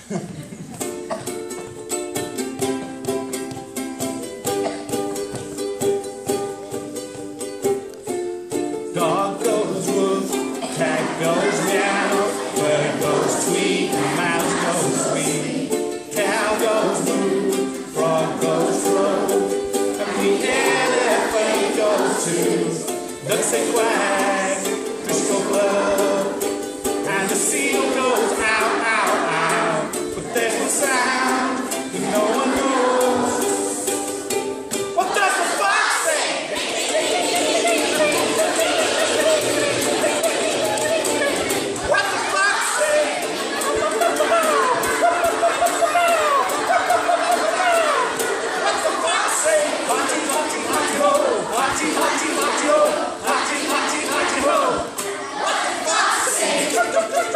Dog goes woof, cat goes meow, bird goes tweet, mouse goes squeak, cow goes moo, frog goes crow, and the elephant goes too. Ducks say quack, fish go blub, and the seal goes ow, ow, ow. But there's no sound that no one knows. What does the fox say? What the fox say? What's the fox say? Hotty, hotty, hotty, ho! Hotty, hotty, hotty, ho! Hotty, hotty, hotty, ho! What the fox say? What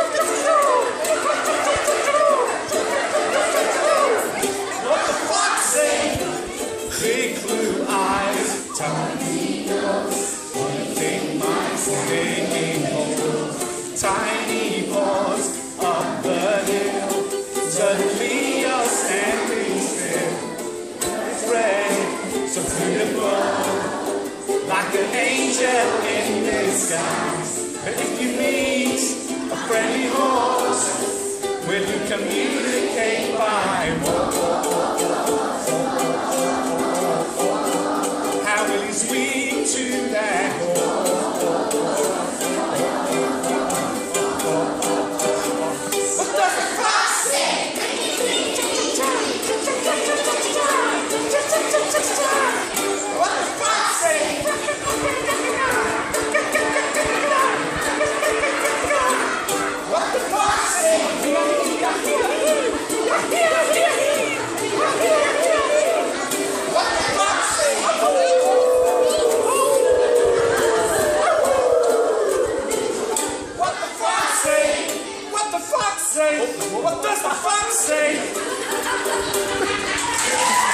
the fox say? Big blue eyes, tiny nose, hunting mice, digging holes, tiny paws up the hill. Suddenly you're standing still. It's red, so beautiful, like an angel in disguise. But if you meet a friendly horse, will you communicate by how will you speak to that horse? What does the fox say? What does the fox say? What the fox say? What the fox say? What the fox say? What the fox say? What does the fox say?